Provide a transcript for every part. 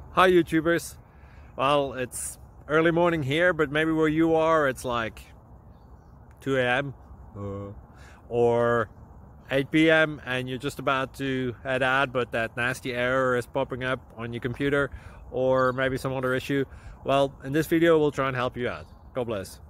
Hi YouTubers. Well, it's early morning here, but maybe where you are it's like 2 a.m. or 8 p.m. and you're just about to head out, but that nasty error is popping up on your computer, or maybe some other issue. Well, in this video we'll try and help you out. God bless.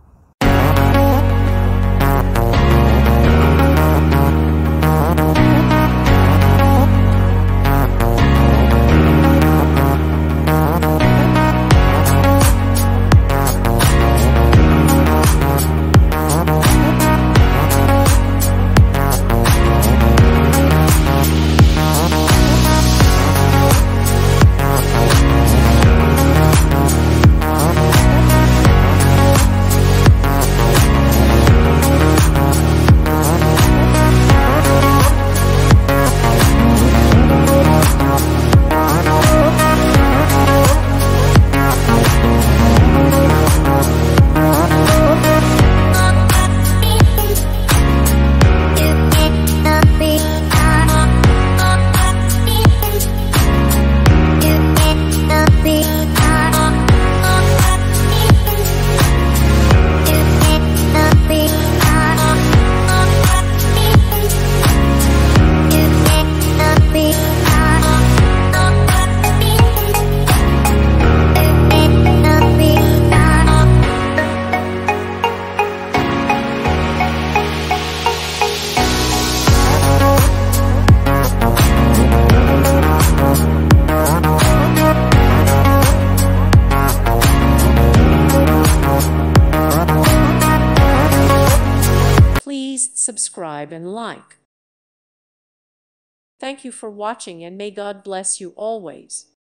Please subscribe and like. Thank you for watching, and may God bless you always.